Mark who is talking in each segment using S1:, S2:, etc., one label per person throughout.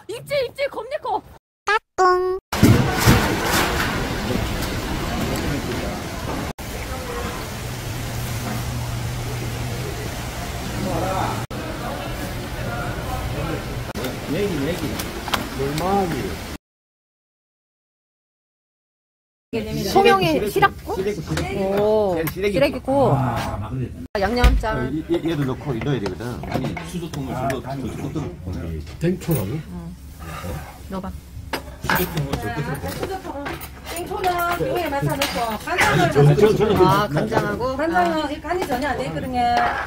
S1: 입질 겁내 커.
S2: 뿡.
S3: 메기 돌마기
S1: 송영의 시락국? 오, 시래기국. 양념장.
S3: 얘도 넣고 넣어야 되거든. 수저통을 저거 땡초라고?
S1: 넣어봐.
S4: 땡초는 비용에 맞춰 넣고 간장을
S1: 아, 간장하고.
S4: 간장은 간이 전혀 안 되거든요.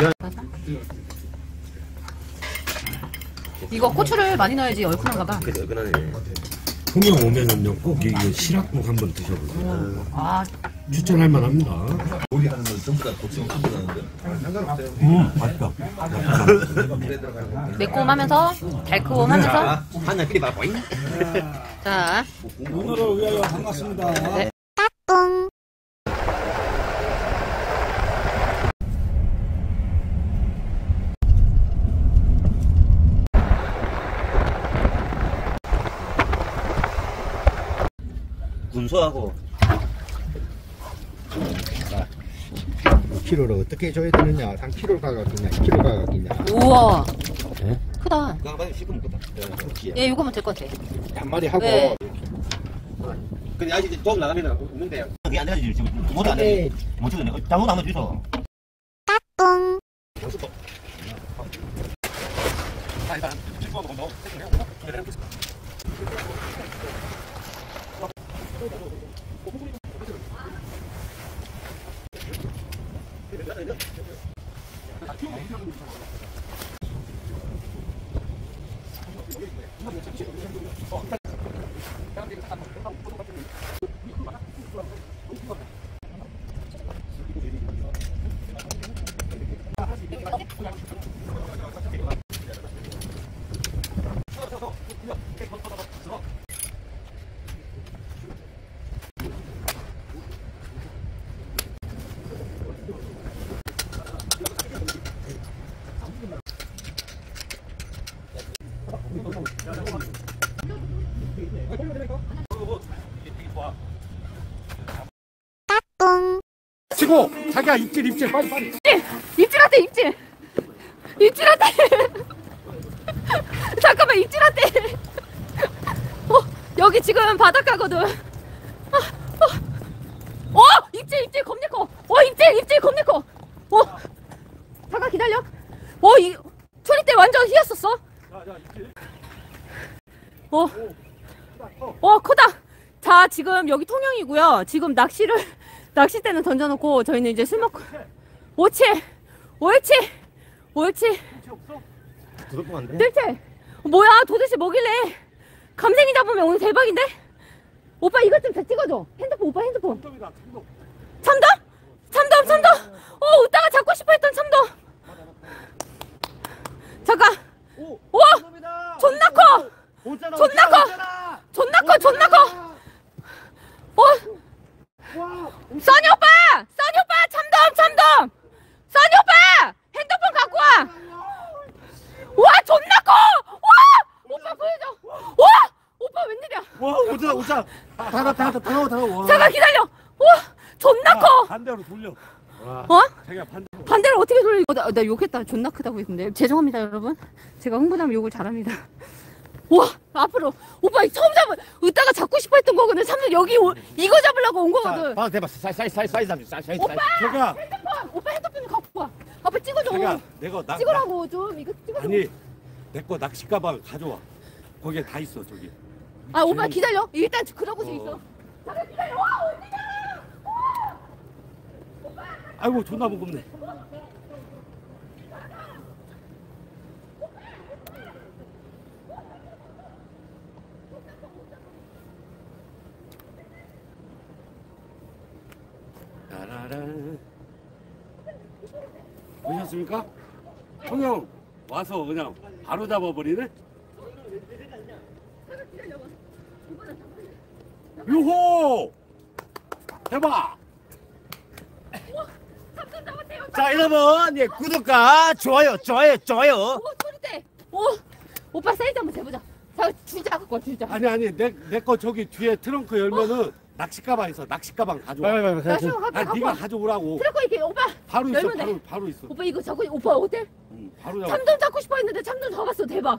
S1: 이거 고추를 많이 넣어야지 얼큰한가 봐.
S3: 그래, 얼큰하네.
S5: 통영 오면은요 꼭 이 시락국 한번 드셔보세요.
S1: 아,
S5: 추천할 만합니다.
S3: 요리하는 건 전부 다 고추 넣는데.
S5: 맛있다.
S1: 매콤하면서 달콤하면서.
S3: 한잔 끓여봐, 보잉.
S1: 자,
S5: 오늘을 위하여 반갑습니다.
S1: 네.
S2: 뿡.
S3: 군소하고
S6: 키로를 어떻게 줘야 되느냐? 3kg 가격이냐, 2kg 가격이냐.
S1: 우와.
S5: 네?
S1: 크다.
S3: 그거 한번 씹으면 먹겠다.
S1: 예, 요거면 될 것 같아.
S6: 한마디 하고.
S1: 네.
S3: 근데 아직 좀 나가면 없는데. 그게 안 돼가지고 지금 모두 안 돼. 못 찍었네. 잘못 한번 주소.
S2: 뿡. 뿡.
S5: 치고 자기야 입질 빨리.
S1: 입질한테 입질. 입질한테. 잠깐만 입질한테. 여기 지금 바닷가거든. 입질 겁내 커. 입질 겁내 커. 잠깐 기다려. 이 초리 때 완전 휘었었어. 크다. 자, 지금 여기 통영이고요. 지금 낚싯대는 던져놓고 저희는 이제 술 먹고. 옳지. 뜰채. 뭐야, 도대체 뭐길래. 감생이 잡으면 오늘 대박인데? 오빠 이것 좀 찍어줘. 핸드폰, 오빠 핸드폰. 참돔? 웃다가 잡고 싶어 했던 참돔. 잠깐. 우와! 존나 커! 써니 오빠! 참돔! 써니 오빠! 핸드폰 갖고 와! 와, 존나 커! 와! 오빠 보여줘! 와! 오빠 웬일이야?
S5: 와 오자. 다가와.
S1: 잠깐 기다려! 와! 존나 커!
S5: 반대로 돌려. 자기야
S1: 반대로 어떻게 돌려? 나 욕했다. 존나 크다고 했는데. 죄송합니다, 여러분. 제가 흥분하면 욕을 잘합니다. 와, 앞으로. 오빠 처음 웃다가 잡고 싶어 했던 거거든. 여기 이거 잡으려고 온 거거든.
S6: 봐, 대박. 사이즈.
S1: 오빠!
S5: 자기야.
S1: 오빠 핸드폰 갖고 와. 아빠 찍어줘.
S5: 자기야 내가
S1: 찍으라고 좀. 이거 찍어줘.
S5: 아니 내 거 낚시 가방 가져와. 거기에 다 있어 저기.
S1: 아, 오빠 기다려. 일단 그러고서 있어. 잠깐 기다려. 와, 언니가!
S5: 아이고 존나 무겁네. 따라란. 보셨습니까? 통영 와서 그냥 바로 잡아버리네. 유호! 대박!
S6: 자, 여러분, 예, 구독과 좋아요.
S1: 오, 소리대. 오빠 사이즈 한번 재보자. 자, 갖고 와 진짜.
S7: 아니 내 거 저기 뒤에 트렁크 열면은 낚시 가방 있어. 낚시 가방 가져와.
S1: 나 시험
S7: 아
S1: 갖고
S7: 네가
S1: 와.
S7: 가져오라고.
S1: 트럭 이렇게 오빠.
S7: 바로 있어.
S1: 열면 돼.
S7: 바로 있어.
S1: 오빠 이거 자꾸 오빠 어때?
S7: 바로 잡아.
S1: 참돔 잡고 싶어 했는데 참돔 잡았어. 대박.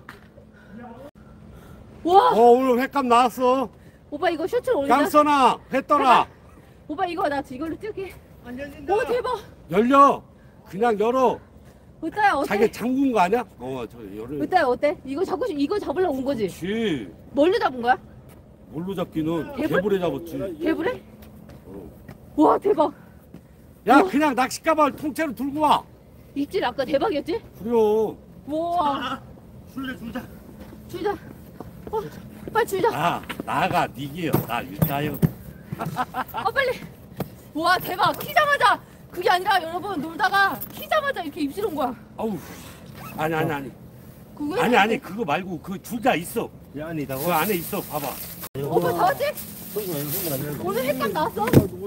S1: 와.
S7: 오늘 횟감 나왔어.
S1: 오빠 이거 셔츠를 올리자.
S7: 깡선아 회 떠라.
S1: 오빠 이거 나 이걸로 뛸게. 오 대박.
S7: 열려. 그냥 열어.
S1: 으따야 어때?
S7: 자기 잠근 거 아니야? 저 열어.
S1: 으따야 어때? 이거 이거 잡으려고 온 거지?
S7: 그렇지.
S1: 뭘로 잡은 거야?
S7: 뭘로 잡기는
S1: 개불?
S7: 개불에 잡았지.
S1: 개불에? 와 대박.
S7: 야 그냥 낚시 가방을 통째로 들고 와.
S1: 입질 아까 대박이었지?
S7: 그래요.
S1: 우와.
S3: 술래 줄자.
S1: 주자. 빨리 주자.
S7: 나가 니게요. 나 일타요.
S1: 빨리. 와 대박. 키자마자 그게 아니라 여러분 놀다가 키자마자 이렇게 입질 온 거야.
S7: 아우. 아니.
S1: 그거
S7: 아니 그거 말고 그 줄자 있어.
S3: 야 안에 있다고.
S7: 그 안에 있어. 봐봐.
S1: 오빠 다 왔지? 오늘 횟감 나왔어?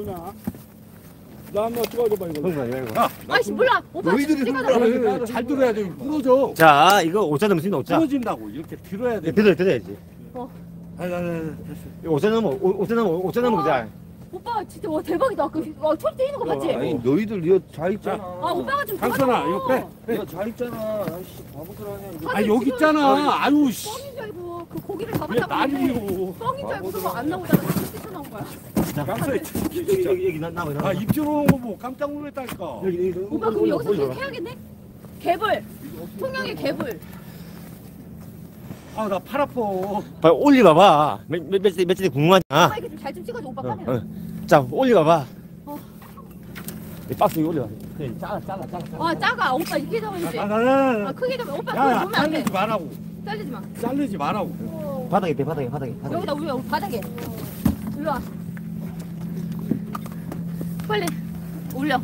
S7: 나 한번 찍어줘봐 이거.
S1: 아이씨 몰라. 오빠 찍어줘.
S7: 잘 들어야 돼. 부러져.
S3: 자 이거 5자 넘으면 씁니다 5자.
S7: 부러진다고 이렇게 들어야 돼.
S3: 들어야지.
S7: 됐어.
S3: 5자 넘어 5자 넘어 그자.
S1: 오빠 진짜 와 대박이다. 철 떼이는 거 봤지?
S6: 아니 너희들 이거 자 있잖아.
S1: 오빠가 좀
S7: 강선아
S1: 도와줘.
S7: 이거 빼.
S6: 야, 자 있잖아. 아이씨 바보들 아니야.
S7: 아 여기 있잖아. 아유 씨.
S1: 뻥인 줄 알고 그 고기를
S7: 왜
S1: 잡았다고 했는데
S7: 난리요.
S1: 뻥인 줄 알고 그거 안 나오다가 진짜 나온 거야.
S7: 강선이
S3: 여기 나와.
S7: 입질 오는 거 보고 깜짝 놀랐다니까.
S1: 오빠 그럼 여기서 계속 해야겠네? 개불. 통영의 개불.
S7: 나 팔 아파.
S3: 빨리 올려봐봐. 며칠 궁금하냐?
S1: 오빠 이렇게 좀 잘 좀 찍어줘 오빠 카메라.
S3: 자 올려봐봐.
S1: 어.
S3: 이 박스 위에 올려봐. 그래, 잘라.
S1: 작아. 오빠 이렇게 잡아야지. 크게 잡아. 오빠 그거
S7: 야,
S1: 보면 안 돼.
S7: 자르지 말라고.
S1: 잘리지 마.
S7: 자르지 말라고.
S3: 바닥에.
S1: 여기다 올려. 바닥에. 일로 와. 빨리 올려.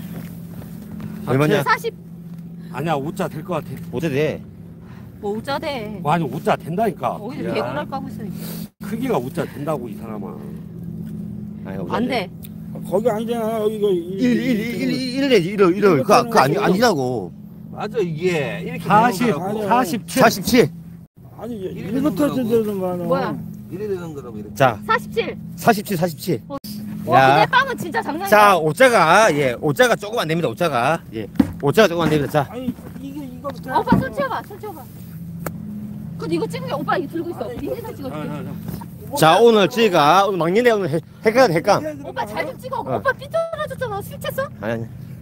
S3: 얼마냐?
S1: 40.
S7: 아니야, 5자 될 것 같아.
S3: 어째 돼?
S1: 뭐 우짜대.
S7: 아니, 5자 된다니까.
S1: 어디서 개구랄 까고 있어.
S7: 크기가 5자 된다고, 이 사람아.
S1: 안 돼.
S6: 거기 아니잖아. 여기 이거
S3: 1이래지 1. 그거 아니라고.
S6: 맞아 이게 이렇게
S7: 47.
S3: 47.
S6: 아니 이거부터 저는 거는
S1: 뭐야?
S6: 이래 되는 거라고 이렇게.
S3: 자
S1: 47.
S3: 47.
S1: 와
S3: 야.
S1: 근데 빵은 진짜 장난이야.
S3: 자, 오자가 조금 안 됩니다. 오자가 조금 안 됩니다. 자,
S6: 아니 이거부터.
S1: 오빠 손 치워봐. 근데 이거 찍으면 오빠 이거 들고 있어. 인증샷 찍어줄게.
S3: 자 오늘 저희가 오늘 막년에 오늘 핵감.
S1: 오빠 잘 좀 찍어. 오빠 삐뚤어졌잖아. 술 쳤어?
S3: 아니.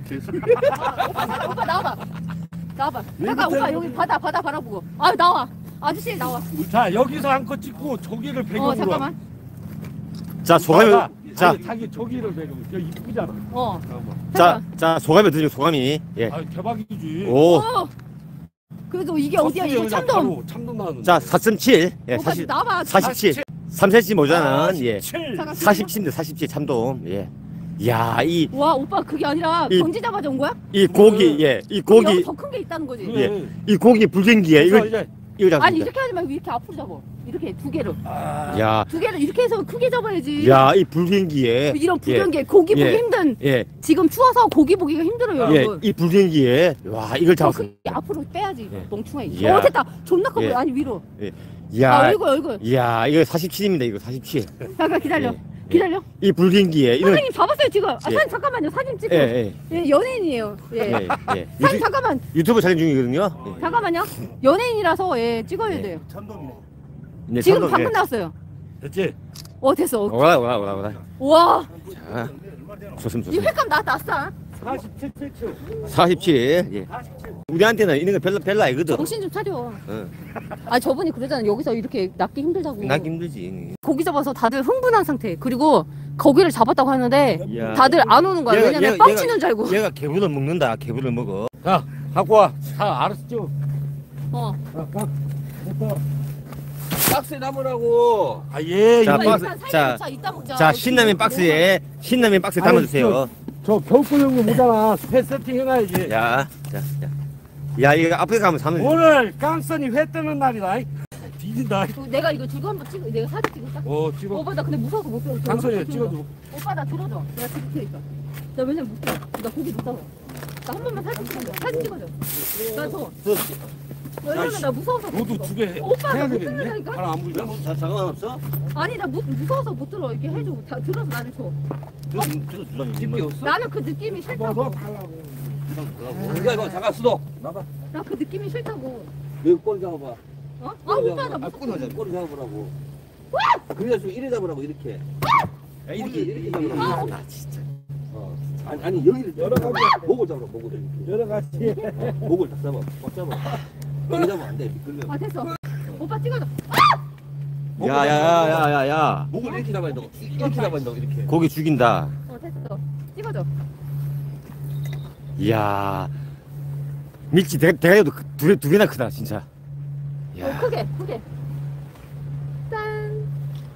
S1: 오빠 나와봐. 잠깐 오빠 여기 바다 바라보고. 나와. 아저씨 나와.
S7: 자, 여기서 한 컷 찍고, 저기를 배경으로.
S1: 잠깐만.
S3: 자 소감이
S7: 자기 저기를 배경으로. 여기 이쁘잖아.
S3: 자 소감이 어떠세요? 소감이. 예.
S7: 대박이지.
S3: 오.
S1: 그래도 이게 어디야? 이거 참돔.
S7: 참돔 나왔는데.
S3: 자 4.7. 예.
S1: 오빠 나와봐.
S3: 47. 3cm 모자는 예.
S7: 47.
S3: 47인데 47 참돔. 예. 야,
S1: 와 오빠 그게 아니라
S3: 이-
S1: 경지 잡아서 온 거야?
S3: 이 고기
S1: 여기
S3: 고기
S1: 더 큰 게 있다는 거지.
S3: 예. 이 고기 불경기에
S7: 그래서
S3: 이거
S7: 이제
S3: 잡습니다.
S1: 아니 이렇게 하지 말고 이렇게 앞으로 잡아. 이렇게 두 개를.
S3: 야.
S1: 두 개를 이렇게 해서 크게 잡아야지.
S3: 야, 이 불경기에
S1: 이런 불경기에 고기 보기
S3: 예.
S1: 힘든.
S3: 예.
S1: 지금 추워서 고기 보기가 힘들어요
S3: 예.
S1: 여러분.
S3: 이 불경기에 와, 이걸
S1: 더
S3: 잡았어.
S1: 크게 앞으로 빼야지.
S3: 예.
S1: 멍충해.
S3: 야.
S1: 됐다. 존나 커 보여.
S3: 예.
S1: 아니 위로.
S3: 야.
S1: 얼굴.
S3: 야, 이거 47입니다. 이거 47.
S1: 잠깐 기다려.
S3: 예.
S1: 기다려.
S3: 이 불경기에 이런
S1: 선생님 잡았어요 지금.
S3: 예.
S1: 잠깐만요. 사진 찍고.
S3: 예.
S1: 연예인이에요.
S3: 예. 예.
S1: 사진 잠깐만.
S3: 유튜브 촬영 중이거든요. 예.
S1: 잠깐만요. 연예인이라서 찍어야 돼요.
S7: 참돔이네.
S3: 네,
S1: 지금
S3: 참돔,
S1: 방금
S3: 예.
S1: 나왔어요.
S7: 됐지?
S1: 됐어.
S3: 오라.
S1: 와.
S3: 자. 좋습니다.
S1: 이 횟감 나왔어.
S7: 47.
S3: 47. 예. 우리한테는 이런 거 별로 아니거든.
S1: 정신 좀 차려.
S3: 응.
S1: 저분이 그러잖아. 여기서 이렇게 낚기 힘들다고.
S3: 낚기 힘들지.
S1: 고기 잡아서 다들 흥분한 상태. 그리고 고기를 잡았다고 하는데
S3: 야.
S1: 다들 안 오는 거야. 왜냐면 뻥치는 줄 알고.
S3: 얘가 개불을 먹는다. 개불을 먹어.
S7: 자, 갖고 와. 알았죠?
S6: 박스에 담으라고.
S7: 예.
S3: 자,
S7: 이거
S3: 박스. 자, 신라면 박스에 담아주세요.
S7: 저 겨울구형도 모자라. 회 세팅 해놔야지.
S3: 자. 야, 이거 앞에 가면 사는.
S7: 오늘 깡선이 회 뜨는 날이다. 뒤진다.
S1: 내가 이거 들고 한번 찍어. 내가 사진 찍을까?
S7: 찍어.
S1: 오빠 나 근데 무서워서 못 들어.
S7: 깡선이 찍어줘.
S1: 오빠 나 들어줘. 내가 찍을 테니까. 나 왜냐면 못 들어. 나 고기 못 잡아. 나 한 번만 사진 찍어줘. 사진 찍어줘. 나 저. 왜냐면 나 무서워서 못
S7: 너도
S1: 들어.
S7: 두 개
S1: 오빠
S7: 해야
S1: 나못
S7: 되겠네.
S1: 들으니까.
S7: 바람 안 불잖아.
S3: 상관 없어?
S1: 아니 나 무서워서 못 들어. 이렇게 해줘. 다 들어서 나를 줘.
S3: 집이
S1: 나는 그 느낌이 싫다고.
S6: 이거 잠깐 수도. 나봐.
S1: 나 그 느낌이 싫다고.
S6: 여기 꼬리 잡아봐.
S1: 어? 아 오빠 나
S6: 꼬리
S1: 무서워.
S6: 잡아. 꼬리 잡으라고. 그래가지고 이래 잡으라고 이렇게. 이렇게 잡으라고.
S1: 아,
S7: 나 진짜.
S6: 아니 여기를 여러 가지 목을 잡으라 목을 여러 가지 목을 딱 잡아 꽉 잡아 여기 잡으면 안돼 미끌려
S1: 아 됐어. 오빠 찍어줘.
S3: 야야야야야야.
S6: 목을 이렇게 잡아야 된다고 이렇게 잡아야 된다고 이렇게
S3: 고기 죽인다.
S1: 됐어. 찍어줘.
S3: 이야. 밀치 대가도 두 개나 크다 진짜. 야.
S1: 크게. 짠.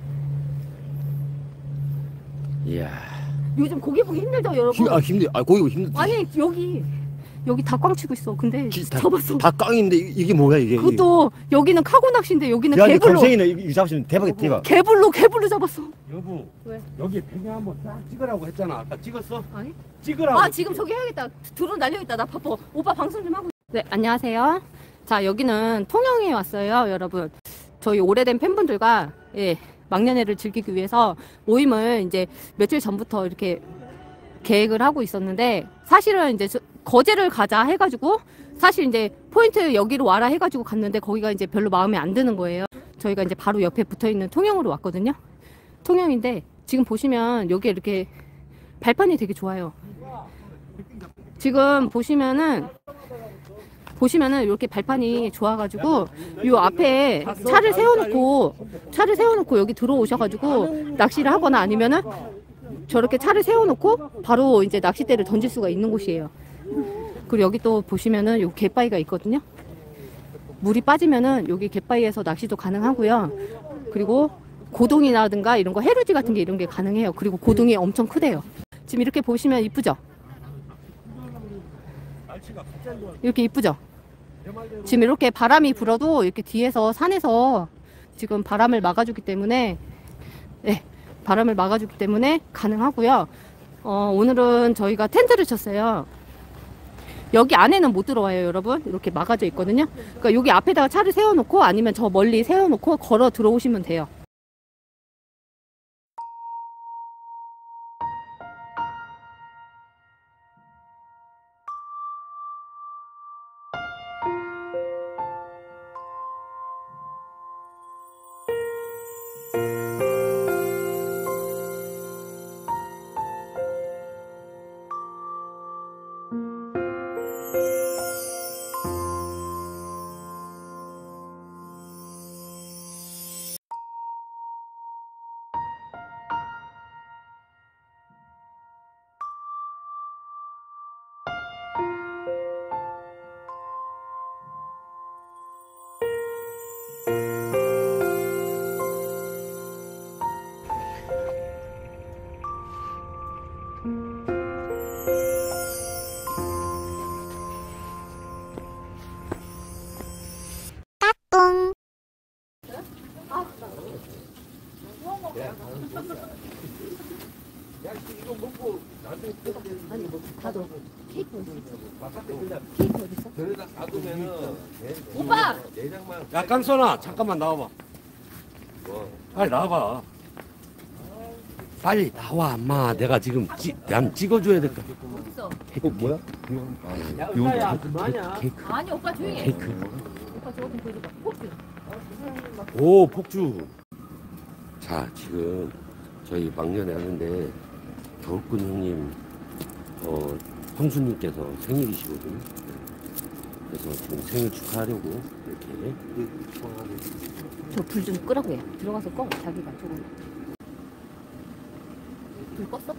S3: 이야.
S1: 요즘 고기 보기 힘들죠 여러분.
S3: 힘들. 고기 힘들.
S1: 아니 여기 다 꽝 치고 있어. 근데 잡았어.
S3: 다 깡인데 이게 뭐야 이게?
S1: 그것도 여기는 카고 낚시인데 여기는
S3: 야,
S1: 개불로.
S3: 감생이네. 이거 잡으시면 대박.
S1: 개불로 잡았어.
S7: 여보.
S1: 왜?
S7: 여기 배경 한번 딱 찍으라고 했잖아. 아까 찍었어?
S1: 아니?
S7: 찍으라고.
S1: 아 지금 저기 해야겠다. 드론 날려있다. 나 바빠. 오빠 방송 좀 하고. 네 안녕하세요. 자 여기는 통영에 왔어요 여러분. 저희 오래된 팬분들과 막년회를 즐기기 위해서 모임을 이제 며칠 전부터 이렇게 계획을 하고 있었는데 사실은 이제 거제를 가자 해가지고 사실 이제 포인트 여기로 와라 해가지고 갔는데 거기가 이제 별로 마음에 안 드는 거예요. 저희가 이제 바로 옆에 붙어있는 통영으로 왔거든요. 통영인데 지금 보시면 여기 이렇게 발판이 되게 좋아요. 지금 보시면은 이렇게 발판이 좋아가지고 요 앞에 차를 세워놓고 여기 들어오셔가지고 낚시를 하거나 아니면은 저렇게 차를 세워놓고 바로 이제 낚싯대를 던질 수가 있는 곳이에요. 그리고 여기 또 보시면은 요 갯바위가 있거든요. 물이 빠지면은 여기 갯바위에서 낚시도 가능하고요. 그리고 고동이라든가 이런 거 해루지 같은 게 이런 게 가능해요. 그리고 고동이 엄청 크대요. 지금 이렇게 보시면 이쁘죠? 이렇게 이쁘죠? 지금 이렇게 바람이 불어도 이렇게 뒤에서 산에서 지금 바람을 막아주기 때문에 바람을 막아주기 때문에 가능하고요. 오늘은 저희가 텐트를 쳤어요. 여기 안에는 못 들어와요 여러분. 이렇게 막아져 있거든요. 그러니까 여기 앞에다가 차를 세워놓고 아니면 저 멀리 세워놓고 걸어 들어오시면 돼요.
S2: 뿡.
S1: 다도 케이크 어디 있어? 케이크 어디 있어?
S6: 저기다 놔두면은
S1: 오빠!
S6: 내장만
S7: 야 깡선아 잠깐만 나와봐. 빨리 나와봐. 빨리 나와 엄마. 내가 지금 난 찍어줘야 될까.
S1: 어디 있어?
S6: 뭐야?
S1: 아니 오빠 조용히 해.
S7: 케이크.
S1: 오빠 저거 좀 보여줘봐. 포크.
S7: 오 폭주.
S5: 자, 지금 저희 막년회 하는데 겨울꾼 형님, 형수님께서 생일이시거든요. 그래서 지금 생일 축하하려고 이렇게.
S1: 저 불 좀 끄라고 해. 들어가서 꺼. 자기가 조금. 불 껐어?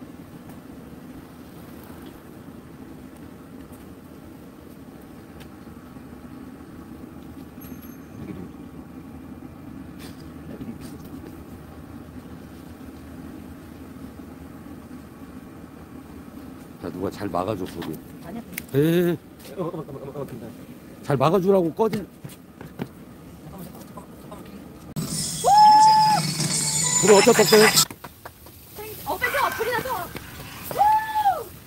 S5: 자, 누가 잘 막아줘, 소리.
S1: 아니야.
S5: 에. 잘 막아주라고 꺼진.
S7: 그럼 어쩔 수 없어요.
S1: 뺏어! 불이 나서!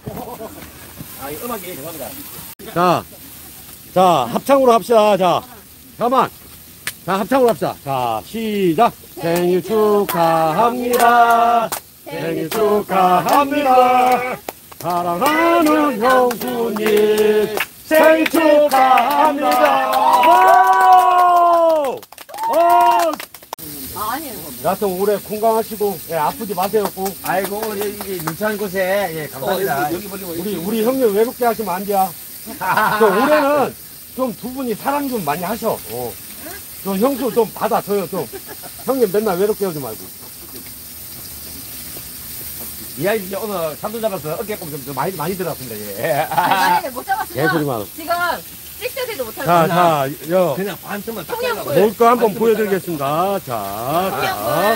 S3: 이 음악이 죄송합니다. 자 합창으로 합시다. 자
S7: 잠깐만. 자, 합창으로 합시다. 자, 시작. 생일 축하합니다. 생일 축하합니다. 사랑하는 형수님. 생일 축하합니다. 와!
S1: 아니에요.
S7: 여하튼 올해 건강하시고, 예, 아프지 마세요, 꼭.
S3: 아이고, 이게 눈찬 곳에, 예, 감사합니다.
S7: 우리 형님 외롭게 하시면 안 돼요. 올해는 좀 두 분이 사랑 좀 많이 하셔. 좀 형수 좀 받아줘요, 좀. 형님 맨날 외롭게 하지 말고.
S3: 이 아이 이제 오늘 삼도 잡아서 어깨 좀 많이 들었습니다, 예.
S1: 아니, 못 잡았으면
S7: 개소리 마.
S1: 지금 찍새들도 못하고.
S7: 자,
S3: 그냥 반쯤만 딱
S1: 청양고추.
S7: 먹을 거 한번 보여드리겠습니다. 자,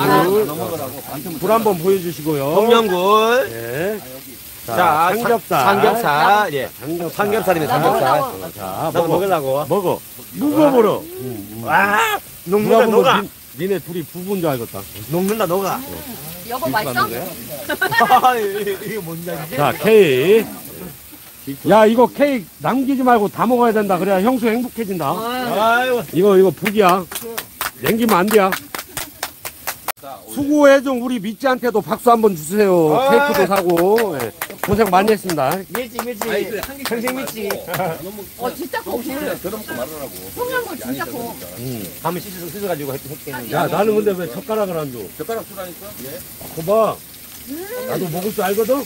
S7: 불 한번 보여주시고요.
S3: 동명굴.
S7: 예.
S3: 자,
S7: 삼겹살.
S3: 삼겹살. 예. 삼겹살입니다,
S1: 나도,
S3: 삼겹살.
S1: 나도.
S7: 자,
S3: 나도 먹으려고.
S7: 먹어. 누가 먹어?
S3: 와,
S7: 누가
S3: 녹는다, 녹아.
S7: 보면 니네 둘이 부부인 줄 알겠다.
S3: 녹는다, 녹아.
S1: 여보 맛있어?
S3: 이게 뭔지 알지?
S7: 자, 케이크. 야, 이거 케이크 남기지 말고 다 먹어야 된다. 그래야 형수 행복해진다.
S3: 아유.
S7: 이거 북이야. 남기면 안 돼야. 수고해준 우리 미찌한테도 박수 한번 주세요. 케이크도 사고. 예. 고생 많이 했습니다.
S3: 밀지. 평생 밀지.
S1: 진짜 커. 청양고추 진짜 커.
S3: 밤에 씻어가지고 했겠는데.
S7: 야, 나는 근데 왜 젓가락을 안 줘?
S3: 젓가락 주라니까? 예.
S7: 거봐. 나도 먹을 줄 알거든?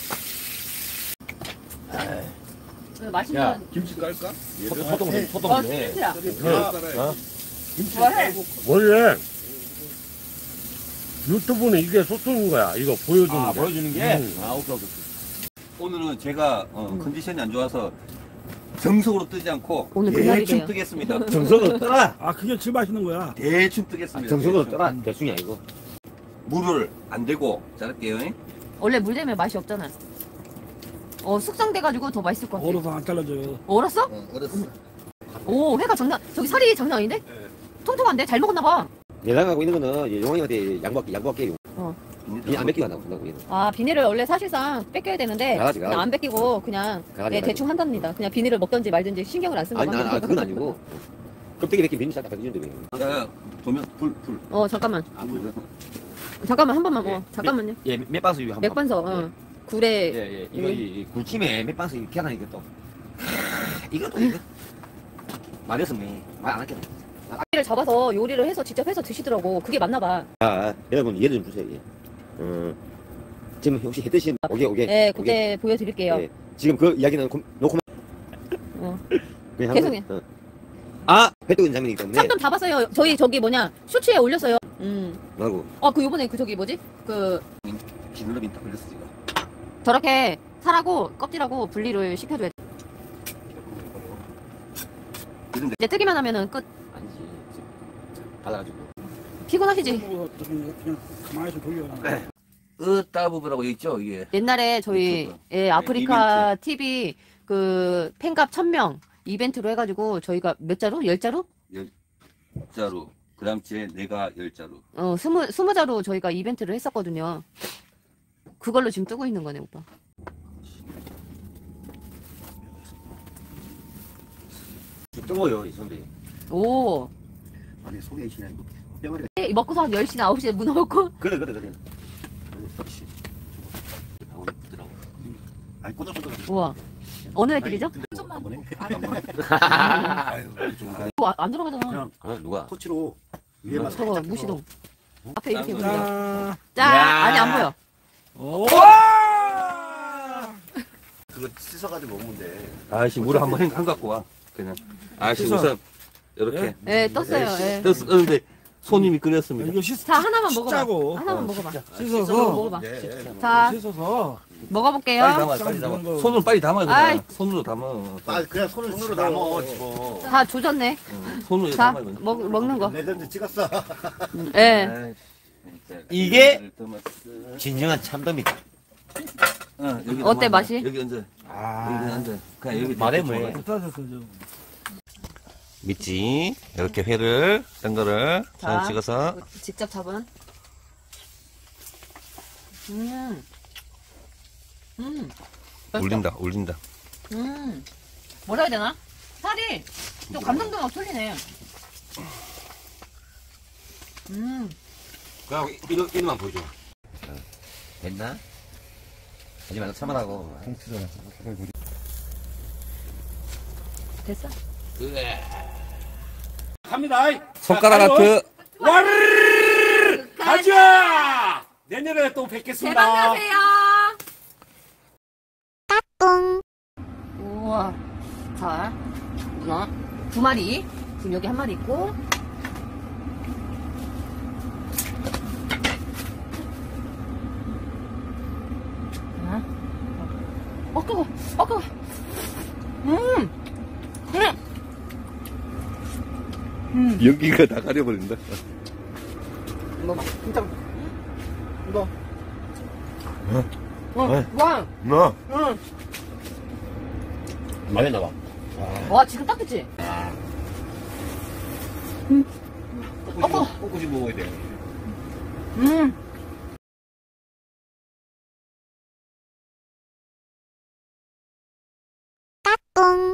S1: 맛있는.
S3: 야, 김치 깔까? 소동 해.
S1: 김치야.
S7: 원래 유튜브는 이게 소통인 거야. 이거 보여주는 게.
S3: 보여주는 게? 오케이. 오늘은 제가 컨디션이 안 좋아서 정석으로 뜨지 않고
S1: 오늘
S3: 대충
S1: 그날이래요.
S3: 뜨겠습니다. 정석으로 떠라.
S6: 아, 그게 제일 맛있는 거야.
S3: 대충 뜨겠습니다.
S7: 정석으로 떠라. 대충이 아니고.
S3: 물을 안 대고 자를게요.
S1: 원래 물 되면 맛이 없잖아. 숙성돼가지고 더 맛있을 것 같아.
S6: 얼어서 안 잘라줘요.
S1: 얼었어?
S3: 얼었어.
S1: 오, 회가 저기 살이 장난 아닌데? 통통한데? 잘 먹었나봐.
S3: 내장하고 있는 거는 용왕이한테 양보할게요. 안 뺏기고 한다고 얘는.
S1: 아, 비닐을 원래 사실상 뺏겨야 되는데
S3: 가라지,
S1: 그냥 안 뺏기고 그냥
S3: 가라지.
S1: 대충 한답니다. 그냥 비닐을 먹던지 말든지 신경을 안 쓴다고 합니다.
S3: 그건 아니고. 껍데기 뺏기 민지 딱 해주는데 왜? 야, 조명 불.
S1: 잠깐만.
S3: 불.
S1: 잠깐만 한 번만. 잠깐만요.
S3: 예, 맷반석 한 번.
S1: 맥반석. 굴에
S3: 예. 이거 이 굴침에 맷반석 이렇게 하나 이것도. 이거. 말했으면 말안 할게.
S1: 고기를 잡아서 요리를 해서 직접 해서 드시더라고. 그게 맞나봐.
S3: 여러분 이해를 좀 주세요. 예. 지금 혹시 해 드신 오게.
S1: 네, 그때 보여드릴게요.
S3: 예. 지금 그 이야기는 놓고 그냥
S1: 계속해.
S3: 회뜨는 장면이기 때문에.
S1: 참돔 다 봤어요. 저희 저기 쇼츠에 올렸어요.
S3: 뭐라고?
S1: 그 요번에 저기 뭐지?
S3: 기능이 다 걸렸어 지금.
S1: 저렇게 살하고 껍질하고 분리를 시켜줘야 돼. 이제 뜨기만 하면은 끝.
S3: 아니지. 달라가지고.
S1: 피곤하시지?
S6: 그냥 가만히 좀 돌려.
S3: 으따부부라고 있죠 이게.
S1: 옛날에 저희 아프리카 TV 그 팬갑 1000명 이벤트로 해가지고 저희가 몇 자루? 10자루?
S3: 10자루. 그 다음 주에 내가 10자루.
S1: 20자루 저희가 이벤트를 했었거든요. 그걸로 지금 뜨고 있는 거네, 오빠.
S3: 뜨거워요 이 선배.
S1: 오.
S3: 아니 속에 있으냐 이거. 뼈머리가.
S1: 먹고서 한 10시나 9시에 문 열고.
S3: 그래. 그렇지. 아니 꼬들꼬들.
S1: 우와. 어느 날 길이죠? 안 들어가잖아.
S3: 누가?
S5: 토치로
S1: 저거 무시동. 앞에 이렇게 보세요.
S6: 자,
S1: 짠! 아니, 안 보여.
S5: 그거 씻어가지고 먹으면 돼.
S3: 아저씨 물을 한번 갖고 와. 그냥. 아저씨 우선 이렇게.
S1: 네, 떴어요. 예.
S3: 떴는데 손님이 끊었습니다.
S6: 이거
S1: 자, 하나만 먹어봐.
S6: 씻자고.
S1: 하나만 먹어봐.
S6: 씻어서.
S1: 먹어봐.
S5: 예.
S1: 자,
S6: 씻어서.
S1: 먹어볼게요.
S3: 빨리 담아. 손으로 빨리 담아야
S1: 아이.
S3: 돼. 손으로 담아.
S5: 그냥 손으로 담어 집어.
S1: 다 조졌네.
S3: 손으로
S1: 자,
S3: 담아야 돼.
S1: 먹는 거.
S5: 레전드 찍었어.
S1: 예.
S3: 이게 진정한 참돔이다. 여기
S1: 어때,
S3: 앉아.
S1: 맛이?
S3: 여기 앉아. 여기 앉아. 그냥 여기
S5: 말해,
S3: 대충
S5: 뭐해.
S3: 앉아.
S6: 따졌어, 좀.
S3: 믿지. 이렇게 회를 된 거를
S1: 자.
S3: 사진 찍어서
S1: 직접 잡은. 맛있다.
S3: 울린다.
S1: 뭐라 해야 되나? 살이 좀 감성도가 틀리네.
S3: 그하고 이놈만 보여줘. 됐나? 하지 말고 참으라고.
S1: 됐어?
S7: 갑니다.
S6: 손가락 하트.
S7: 와르르르 가자. 내년에 또 뵙겠습니다.
S1: 대박 나세요.
S2: 뿡.
S1: 우와. 자, 문어 2마리. 지금 여기 1마리 있고. 뜨거. 뜨거.
S6: 연기가 다 가려버린다.
S1: 이거 봐. 진짜. 이거.
S3: 어?
S1: 와.
S3: 뭐?
S1: 응.
S3: 많이 나와.
S1: 와, 지금 딱 됐지?
S3: 꼬꼬지 먹어야 돼.
S2: 뿡.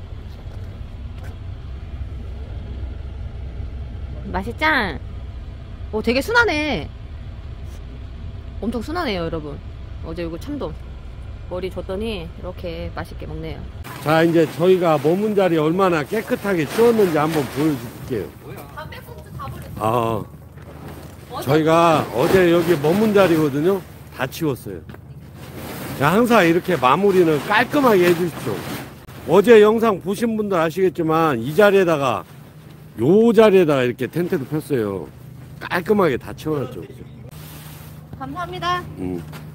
S1: 맛있짱. 오, 되게 순하네. 엄청 순하네요, 여러분. 어제 이거 참돔. 머리 줬더니 이렇게 맛있게 먹네요.
S7: 자, 이제 저희가 머문 자리 얼마나 깨끗하게 치웠는지 한번 보여줄게요. 아, 저희가 어제 여기 머문 자리거든요. 다 치웠어요. 항상 이렇게 마무리는 깔끔하게 해주십시오. 어제 영상 보신 분들 아시겠지만 이 자리에다가 요 자리에다가 이렇게 텐트도 폈어요. 깔끔하게 다 치워놨죠.
S1: 감사합니다.